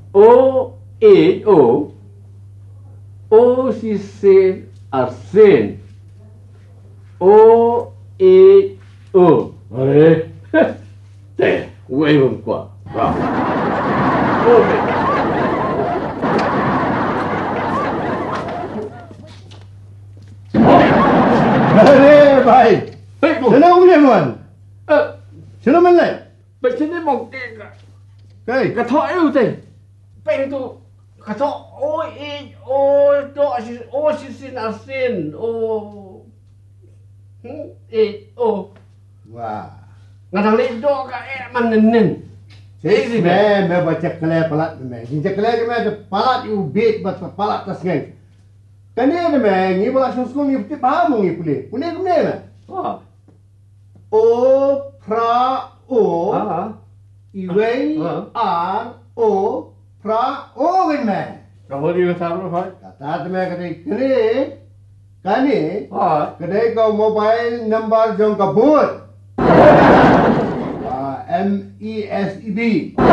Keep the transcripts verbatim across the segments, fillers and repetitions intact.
O A O O si sin arsen O A O. Eh, teh, gue belum kuat. Oke. Hei, baik. Baik, bu. Sana boleh man. Eh, Sana mana? macam ni mau tengok. Hei, Kata itu teh. Pen tu kata O A O do si O si sin arsen O Hmm, A O. wah. Ngadang le do ka eh manen. Jadi me me baca kelai palat me. Jinja kelai me de palat you beat bat palat tas ngai. Kani de me ngi bola susu ngi pti pa mo ngi pule. Pule kemne me. Ah. O pra o Ah. iwe Ah. r o pra o gen me. Kamu dia tahu apa? Kata me kata kene kani Ah. kedai kau mobile number jong kabut. M E S E B.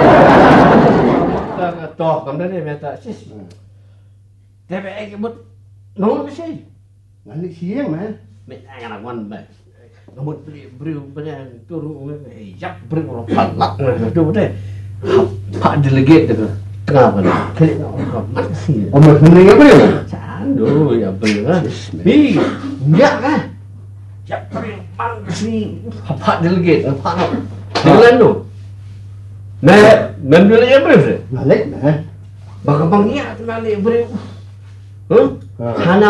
Tak toh kamu ni meta sis. Tapi eh kebut nombor mesti. Nanti siang man. Meta anak wan bah. Nombor beri beri beri turun eh jap beri orang palak tu betul. Pak delegate tu tengah apa? Kali nak masih. Oh, macam ni apa dia? Candu ya benar. Hi, enggak kan? Ya beri masih. Pak delegate apa nak? Dengan tu. Nah, membeli yang berapa? Balik man. Bang bang iya tu balik berapa? Huh? Hana.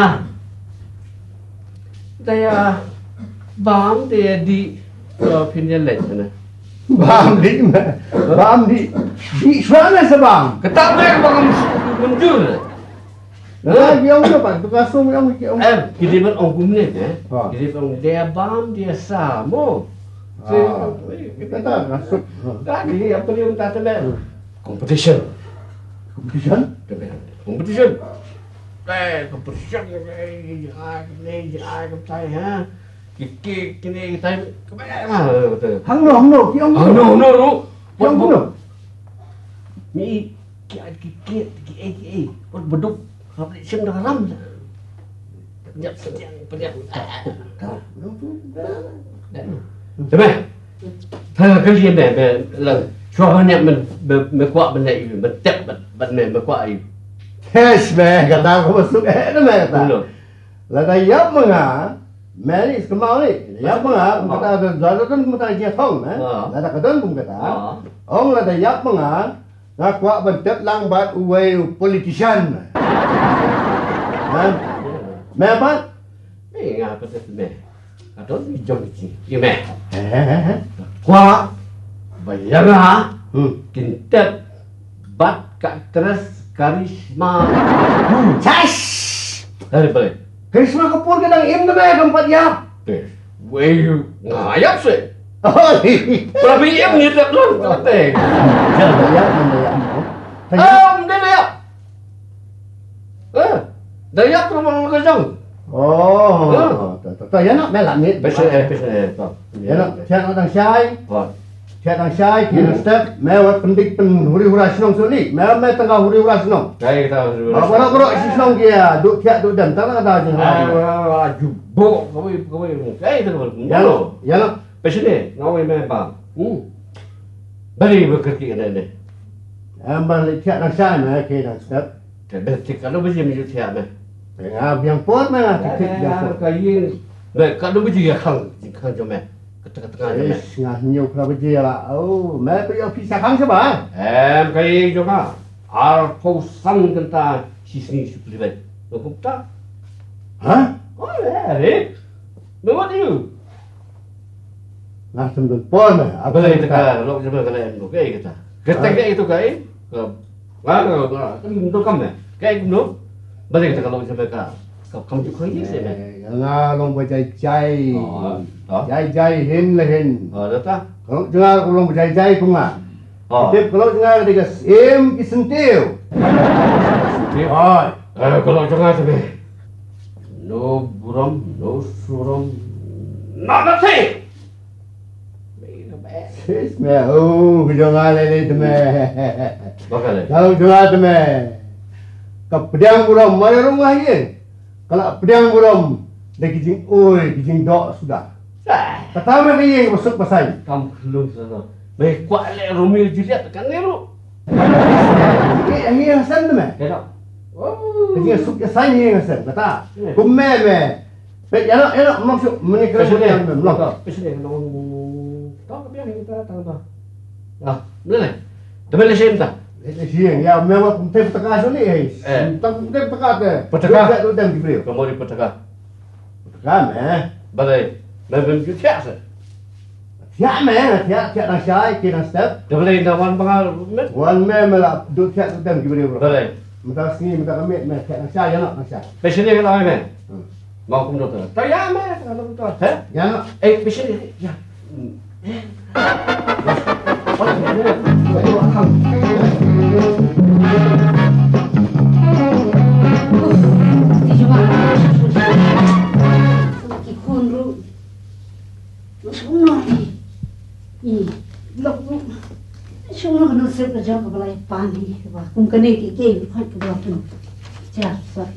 Saya bang dia di opinion lain mana? Bam di man. Bam di di sana sebang. Ketak mereka bang mundur. Nah, dia orang apa? Tu kasum yang yang. Eh, kita pun orang kumne eh. Ha. Kita pun dia bam dia samo. Ah, kita tak kasut. Tadi apa dia minta tu lah? Competition. Competition? Competition. Eh, competition. Eh, jangan ni, jangan kemai ha. Kiki kini kita kemana lah betul. Hang no, hang no, kiong Oh no no no. Kiong no. Ni kiki kiki kiki kiki. Pun beduk. Competition dah ram. Penyap setiang penyap. Thế thơ cái gì mẹ mẹ là cho hơn em mình mình quạ bên này mình tép bên bên này mình quạ gì Yes, man. Kata aku masuk eh tu man kata. Lah dah yap mengah. Man ni kemau ni. Yap mengah. Kata ada zaru kan kata dia thong eh. Lah dah kadon pun kata. Ong lah dah yap mengah. Nak kuat bentet lang bat uwe politician. Kan? Man apa? Eh ngapa tu mẹ kadon ni jom ni ya mẹ Eh. quạ bayar ha Hmm. kintet bat kat terus karisma Cash. dari balik Karisma kapur kadang im tu man tempat yap. eh wei ngayap sih Oh. berapa em ni tak belum teh Jangan yap, jangan yap. ah dia dah yap eh dah yap tu mau kerja Oh, tak tak ya nak melak ni. Besar eh besar eh tak. Ya nak cak orang syai, Oh. cak orang syai kira step mewat pendik pen huri hura senong suli. Mew me tengah huri hura senong. Kayak kita. Apa nak kerok si senong dia, duk cak duk dan tak ada je. Ah, jubok kau kau kayak itu kan. Ya lo, ya lo. Besar ni, ngawe memang. Hmm. Beri bekerja ni ni. Ambil cak orang syai me kira step. Tapi kalau bersih mesti siap ni. Tengah biang pot me titik biang pot. Kayak, baik kalau bersih ya kang, kang jom eh. Ketengah-tengah jom eh. Ish, ngah nyuk lah beje lah. Oh, me pergi ofis kang sebab. Eh, kayak jom ah. Arpo sang kenta sisni suplimen. Hukum tak? Hah? Oh, ya, eh. What you? Ngah sembun pot me. Apa lagi tekan? Lo coba kalian lo kayak kita. Ketek itu kayak. Wah, kan untuk kamu ya. Kayak gitu. Balik kita kalau coba ka. Kamu juga ini sih. Ngah long berjai jai. Oh, Jai jai hin lah hin. oh, dah. Kalau dengar kalau berjai jai pun ngah. Oh. Tip kalau dengar dia sim kisentiu. Oh, eh kalau jangan tu no buram, no suram, no nothing. Isme, oh, jangan lele teme. Bakal. Tahu jangan teme. Kau pedang buram mana rumah ye? Kalau pedang buram, dah kijing, oi, kijing dok sudah. Kau tahu nak ye masuk pasai. Kamu belum sana. Baik kuat le Romeo Juliet kan ni lu. Eh, ye Hasan teme. Ya. Oh. Kijing suka saya ye Hasan, kata. Kumme me. Baik, ya nak, ya nak masuk menikah pedang me. Melak. Presiden ngomong. Tahu ke biar kita tahu tak? Ah, boleh. Tapi lesen tak? Lesen, ya memang putih petaka sini guys. Eh. Tak putih petaka ke? Petaka. Tak tu dan diberi. Kamu di petaka. Petaka meh. Balai. Belum kita siapa? Siapa meh? Siapa siapa nak siapa? Kita step. Dah boleh nawan pengal. Wan meh malah duduk siapa tu dan diberi. Balai. Minta sini, minta kami, meh siapa nak siapa? Ya nak nak siapa? Presiden kalau apa? Mau kum doktor. Tak ya meh kalau doktor. Heh? Ya nak. Eh, presiden. Ya. Semua kena siap kerja kepala pani, kum kena kiki, bukan kepala pun. Cepat, cepat.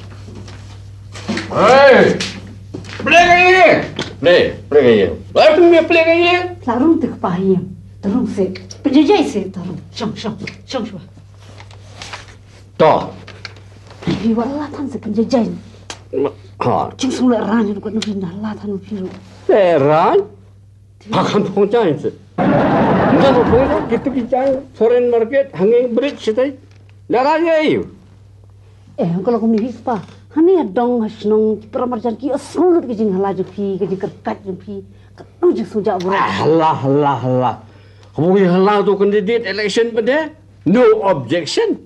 Hei, play kaya, play, play kaya. Apa punya play kaya? Larung tak paham, terung se, penjajah se terung, shang shang, shang shang. Toh. Tapi walau tan se penjajah. Ha. Cing sulit ran itu kan nufi nala tan nufi ru. Ran? Akan pengcai se. Mungkin pengcai gitu kicai. Foreign market hanging bridge sitai. Lara je. Eh, kalau kau ni apa? Hani adong hasnong peramarjan ki asul ke jing hala jupi ke jing kerkat jupi. Kau jing sujak buat. Allah Allah Allah. Kamu yang halau tu candidate election pada? No objection.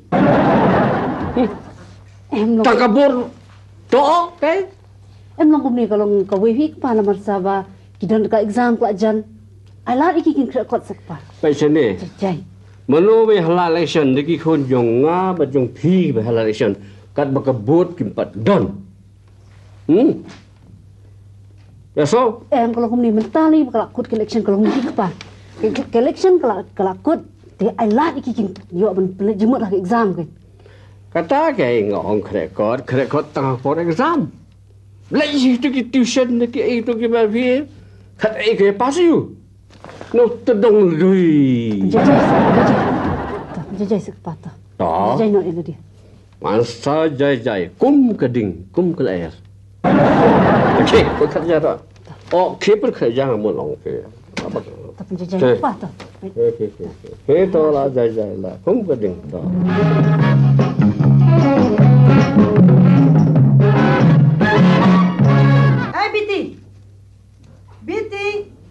Em lo. Tak kabur. Toh, okay? Em lo kau ni kalau kau wehi kepala marsaba kita dekat exam pelajaran. Alat iki kin kerkat sekpa. Pasal ni. Jai. Manu be halal election deki khon jong nga ba jong phi be halal election kat bakabut kimpat don. Hmm. Ya so. Em kalau kau ni mentali kalau kut election kalau ni kepa. Election kalau kalau kut te alat iki kin yo ben jemut lah exam kan. Kata ke ngong krekot krekot tengah for exam. Lagi itu ki tuition deki itu ki ba phi. Kat ai ke pas you. No tedong lui. Penjajah, penjajah. Penjajah sekpa ta. Toh. Penjajah no ele dia. Masa jai-jai, kum keding, kum ke air. Okey, kau kerja tak? Oh, keeper kerja kamu long ke? Apa? Tak penjajah apa tu? Okey, okey, okey. Kita lah jai-jai lah, kum keding dah. Hai Biti, Biti.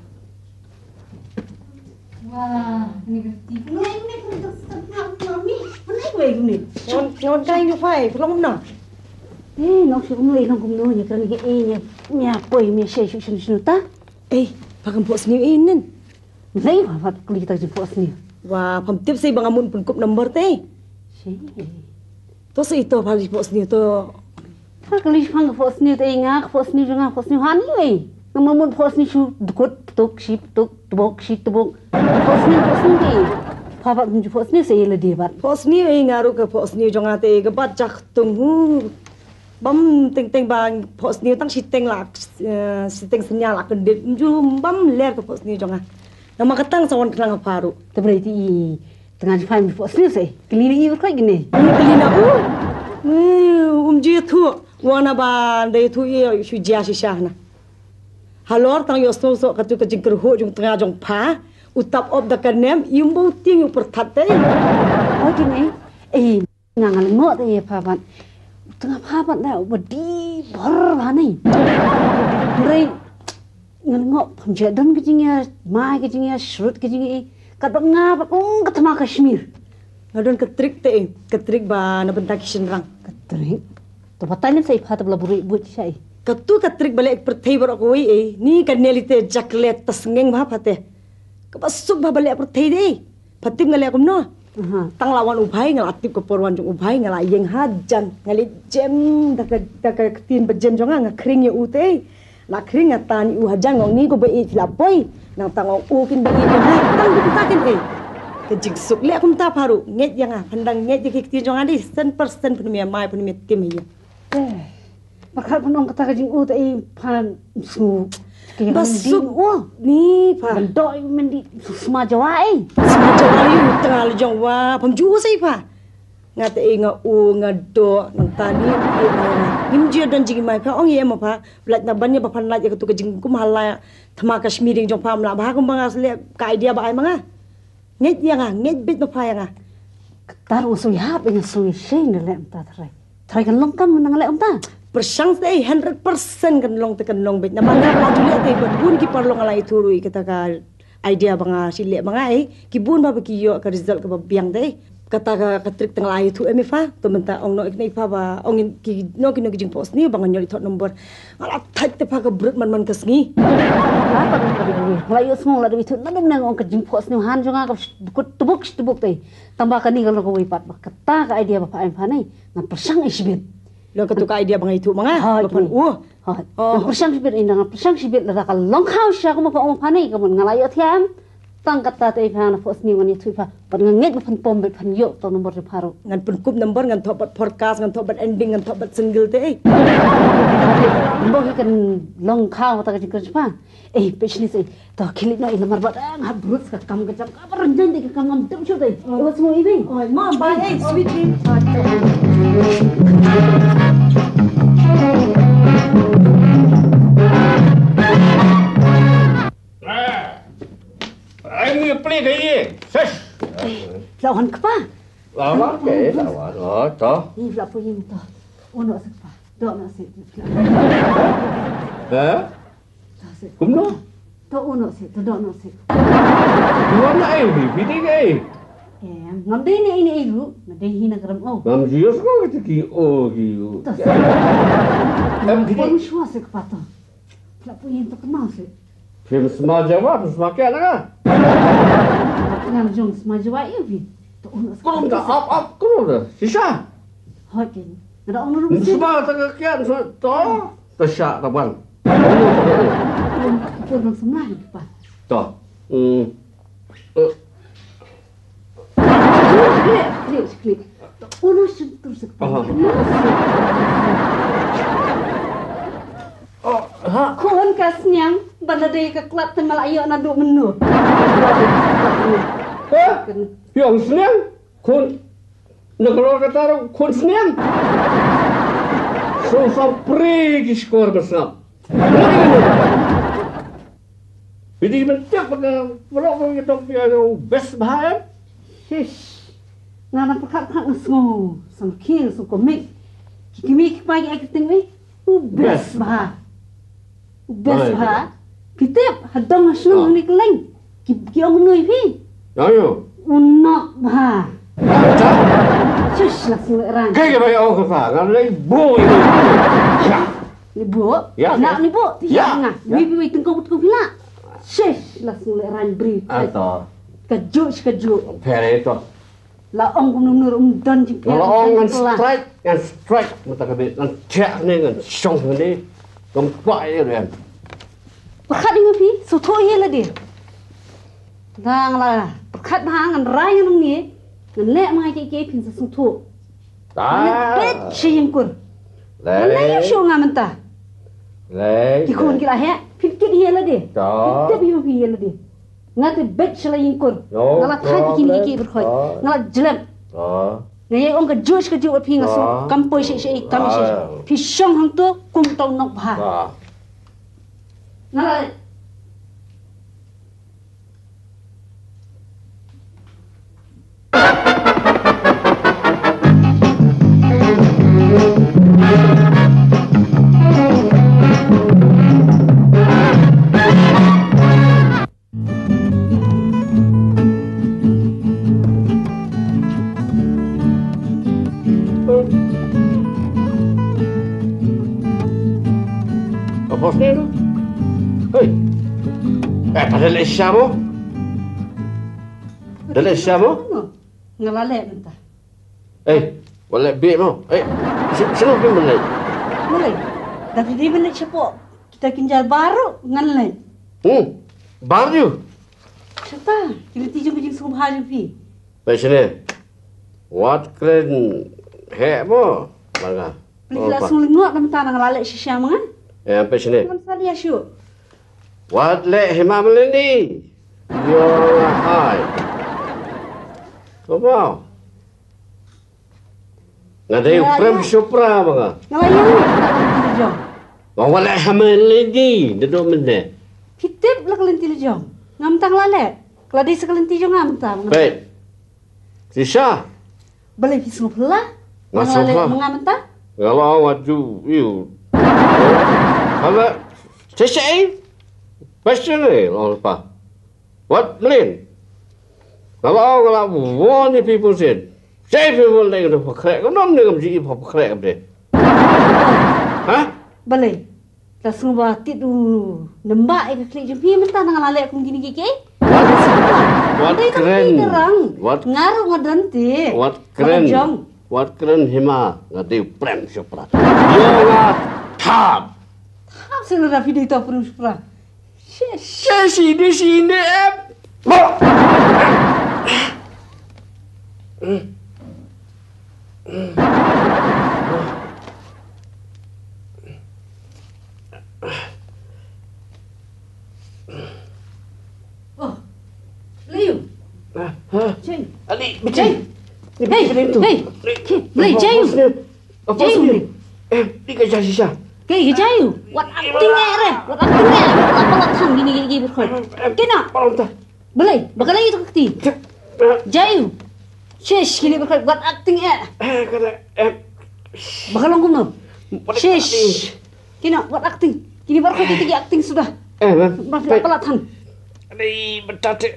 Wah, ini gerti. Ini ini untuk setengah mami. Mana gue ini? Ngon ngon kain tu fai, belum mana? Eh, nak si umur ilang kumno nya kerana ke nya nya poi nya share shuk shuk shuk ta. Eh, pakai bos ni inen. Lai wa wat kuli ta jipos ni. Wah, pam tip saya bang amun pun kup number teh. Si. Tu saya itu pakai bos ni tu. Ha kali fang pos ni ta inga pos ni janga pos ni hani we. Namun pos ni shu dukut tuk ship tuk tubok ship tubok. Pos ni pos ni ke. Papa pun pos ni saya le dia bat. Bos ni eh ngaruh ke bos ni jangan teh ke bacak tunggu. Bam ting ting bang bos ni tang siteng lah siteng senyal lah kendit jum bam ler ke bos ni jangan. Nama ketang sawan kelang paru. Tu berarti tengah faham pos ni saya. Kelini iu kai gini. Ini kelina u. Eh, um je tu. Wana ba dai tu ye shu jia shi sha na. Halor tang yo so so katu ke jingker ho jung tengah jong pa. Utap op da kanem imbo ting yu pertat teh. Oh gini. Eh, ngangal ngot ye papan. Tengah papan dah bedi bor hani. Berai ngangot penjadan kejingnya, mai kejingnya, shrut kejingnya. Kat ngap ung ketema Kashmir. Ngadon ketrik teh, ketrik ba na bentak kishenrang. Ketrik. Tu patanya saya pata bela buri buat saya. Katu ketrik balik perthai bar ko eh ni kan nelite jaklet tasngeng ba pate. Kapasuk ba balik perthai deh. Patim ngale akum no. Tang lawan ubhay ngalatip ko porwan jong ubhay ngala yeng hajan ngali jem daka daka tin bejem jonga ngakring ye ute. La kring ngatan u hajan ngong ni ko ba i lapoy. nang tangong ukin bagi ko ha tang ditakin eh kejing suk le kum ta paru nget yang ah pandang nget dik ti jong adi cent percent pun mi mai pun mi tim ya eh bakal penong kata kejing u tai pan su basuk oh ni pa doi mendi semua jawa eh semua jawa yu tengah jong wa pemju sai pa ngate nga u nga do nang tani nim je dan jing mai pa ong ye ma pa blat na ban ye pa pan la je tu kejing kum hala thama kashmiri jong pa mla ba kum bang asle ka idea ba ai manga nget yang ah nget bit no pa yang ah tar usui hap ing sui shein le ta trai trai kan long kam nang le om ta persang day one hundred percent kan long tekan long bit na manga ba jule te bun ki parlong alai turui kita ka idea banga sile banga ai ki bun ba ki yo ka result ka biang dei kata ka katrik tang lai tu emi fa to menta ong no iknai fa ba ong ki no ki no ki jing post ni bang nyoli thot number ala thak te fa ka brut man man kasngi apa kan ka di lai yo small la di tu nadum nang ong ka jing post ni han jonga ka tubuk tubuk te tambah kan ni kalau ko wi pat ba kata ka idea ba fa em fa nei na persang isbit lo ka tu ka idea bang itu manga ba pan u oh persang isbit ina nga persang isbit la ka long house ya ko ma fa ong fa nei ka mon ngalai yo thiam tang kata te fa na post ni wani tu fa pan nget pan pom be pan yo to nomor de paro ngan pun kup number ngan top podcast ngan top ending ngan top single te eh bo kan long khao ta ka jing pa eh pechni se to khilit no ina mar ba ha brut ka kam ka jam ka par jan de ka kam dum chu te o smo i bin oi mom bye eh sweetie Ai mi play cái gì? Seš. Lao han kpa. Lao quá kệ lao quá rồi to. Ni la po yin to. Ono sa kpa. Do na se. Hả? Cũng nó. To ono se, to do na se. Dua na ai bi bi đi cái. Eh, ngam dei ni ini ilu, na dei hina gram oh. Ngam jios ko cái ki o ki o. Em ki pon shwa se kpa to. La po yin to kma se. Phim small jawab small cái đó. Ngam jong sma jawa i vi. To ono sa. Kom da up up ko da. Sisa. Hoi ken. Na ono ru se. Small ta cái so to. Ta sha ta ban. Pon pon sma ni kpa. To. Ừ. Ờ. Klik, klik, klik. Ono se tu se kpa. Oh, ha. Kun kasnyang balade ka klat temal ayo na do menu. Eh? Yang senang? Kun negara kata kun senang. So sampai ki skor besar. Biti mentek pada blok kita dia Besbha. Shish. Ngana pakat khat ngasngo. Sam kin so komik. Kimik pagi acting we. U Besbha. Besbha. Kitip hadang asnu ni keleng. Ki ki ong nui phi. Ayo. Unok bha. Shish la sing ran. Cái cái bây ông phải là lấy bùi. Ni bu. Ya. Nak ni bu. Ya. Ya. Wi wi tengkau tengkau pila. Shish la sing ran bri. Atau Kaju kaju. pere itu. La ong kum nur um dan jing. Kalau orang kan strike, kan strike, mata kabit, kan cek ni kan song ni, gempak je dia. Pakat dengan pi, so tho ye la dia. Dang la, pakat bang ngan rai ngan ni, ngan le mai ke ke pin so tho. Ah. Bet chi yang kur. La yo sho nga menta. Lấy. Ki kon ki la he, pin ki ye la dia. Đó. Te bi bi ye la dia. Ngat bet chi la yang kur. Yo, Ngala thai đó, ki ni đấy. ki ber khoi. Đó. Ngala jelem. Đó. Ngai ong ka juice ka ju pi nga so Đó. kam poi shi shi kam shi. Đó. Pi shong hang to kum tau nok bha. Đó. Ngala Apa sih tu? Hei. Eh, pada lesya mo? Dah lesya mo? ngala le menta. Eh, boleh bik mo? Eh, sino pun boleh. Mulai. Dari di mana cepo kita kinjal baru ngan lain. Hmm. Baru. Siapa? Kini tijung kejing sungguh hal pi. Pasal what keren hek mo? Bangga. Beli langsung lengok dalam tanah ngelalek sisa mangan. Eh, pasal Kan sekali ya syuk. what le hema melini? Yo hai. Apa? Ngadai prem supra bangga. Ngalayang tijung. Bawa le hema melini, duduk mana? Kitip lah kalian tijung. Ngam tang lalek. Kalau di sekalian tijung ngam tang. Baik. Sisa. Beli pisau pula. Masuk lah. Mengam tang. Kalau waju, you. Kalau sisa question ni, apa? What mean? Kalau kalau one people said, say people like the correct, kau non dengan jadi apa correct apa? Hah? Beli. Langsung buat tidu nembak ke klik jumpi mentah nang lalek kum gini gigi. What keren? What ngaruh ngadante? What keren? What keren hima ngadai prem supra. Yo lah tab. Tab seluruh video itu prem supra. Saya sini sini em. Oh, Liu. Ceng. Ali, Ceng. Hei, hei. Beli Ceng. Apa sih? Eh, di kerja sisa. Kay Jayu, what acting ere? What acting ere? Apa lah thang gini gini berkhoi. Kena. Beli, bakal lagi tu kati. Jayu. Shesh gini berkhoi. What acting ere? Eh, kata eh. Bakal longkum no. Shesh. Kena, what acting? Gini berkhoi tiga acting sudah. Eh, Apa lah thang? Ali, betate.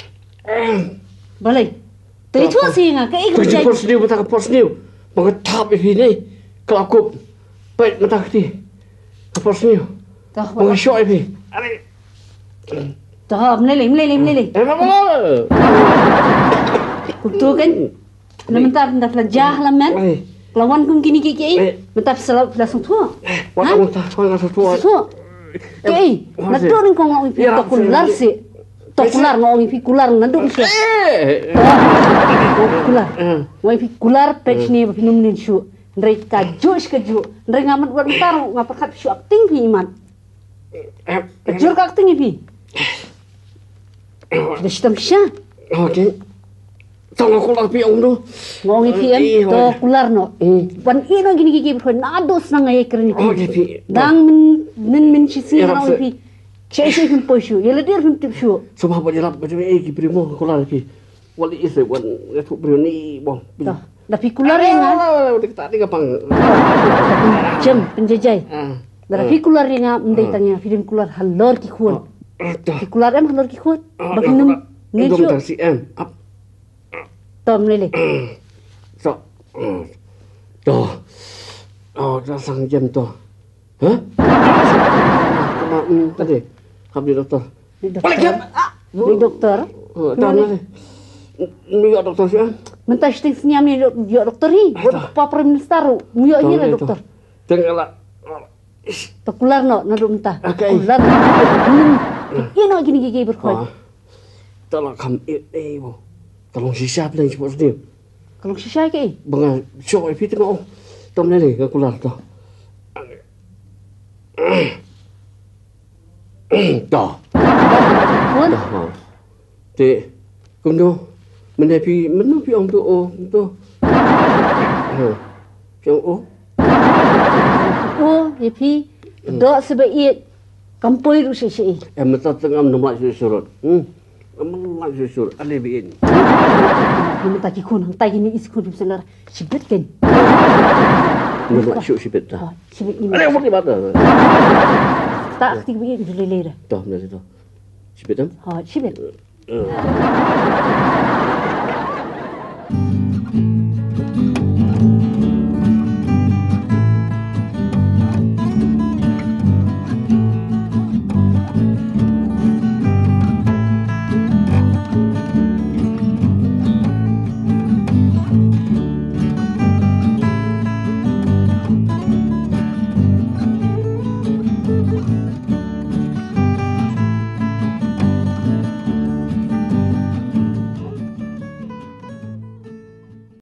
Beli. Tadi tu sih ngah. Kay ikut Pergi Jayu. pos new, betah ke pos new. Mengetap ini. Kalau aku baik mentah keti. Ke pos new. Dah. Mengesyok ini. Ali. Dah, meleleh, meleleh, meleleh. Eh, apa? Betul kan? Lementap mentap lajah laman. Lawan kum gini gigi. Mentap selap langsung tua. Wat mentah, kau nggak sesuatu. Tua. Kay, nado rin kong ngawin pi tokular si. Tokular ngawin pi kular nado siya. Eh. Kular. Ngawin pi kular pech ni pinum nin syu. Ndray kaju kaju. Ndray ngamat buat mentar ngapakat syu acting pi iman. Kajur ka acting pi. Sudah sitam siya. Okey. Tolong aku lah pi om tu. Ngawin pi em to kular no. Wan ino gini gigi berkhoi nado senang ay keren Okey pi. Dang min min min si singa ngawin pi. Siya siya pun posyu. Yala dir pun tip syu. Semua apa jelap macam eh ki primo aku lah pi. Wali isi wan itu berani bom. Dah. Tapi kular yang ah. Udah tak ada kapang. Jam penjajai. Ah. Tapi kular yang ah mendai tanya film kular halor ki khun. Ki kular em halor ki khun. Baginum ngejo. Dom si em. Up. Tom lele. So. Toh. Oh, dah sang jam tu. Hah? Sama tadi. Habis doktor. Balik jam. Ni doktor. Oh, dah ni. Ni doktor siapa? Mentah sting senyam ni doktor ni. Pak Prime Minister. Mio ni lah doktor. Tengoklah. Tokular no nado mentah. Okay. Kular. Ino gini gigi berkhoi. Tolong kam eh bo. Tolong sisa apa yang cepat sedih. Kalau sisa ke? Bang, syok itu tengok. Tom ni ke kular tu. Dah. Pun. Dah. Dek, kum tu. Mana pi, mana pi om tu oh tu. Ha. Piang oh. Oh, yepi. Dok sebaik kampoi tu sisi. Eh, mata tengah nombak surut. Hmm. Nombak surut. Ale biin. Ini tak kikun, hang tay ini iskun selar. Sibet kan? Nombak syuk sibet dah. Sibet ini. Ale umur di mana? Tak aktif begini dulu lera. Dah, dah tu. Sibet dah. Ha, sibet. Uh.